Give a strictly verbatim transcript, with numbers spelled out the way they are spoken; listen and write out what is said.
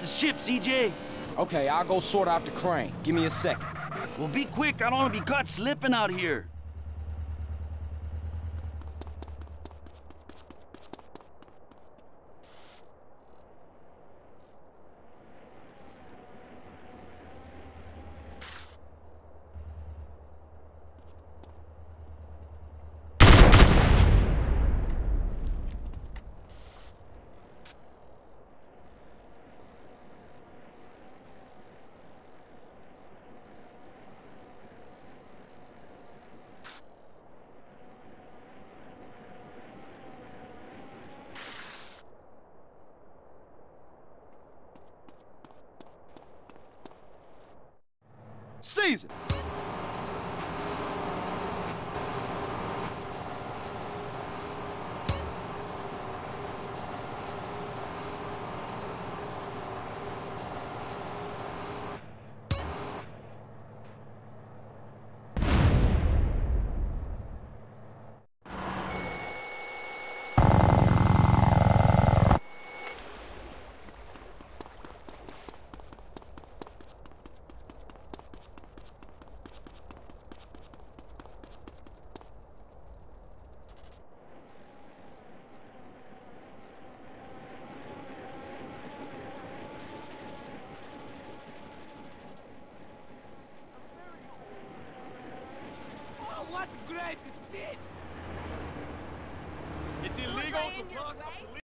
the ship, C J. Okay, I'll go sort out the crane. Give me a second. Well, be quick. I don't want to be caught slipping out here. Caesar! What great ditch! It's illegal to park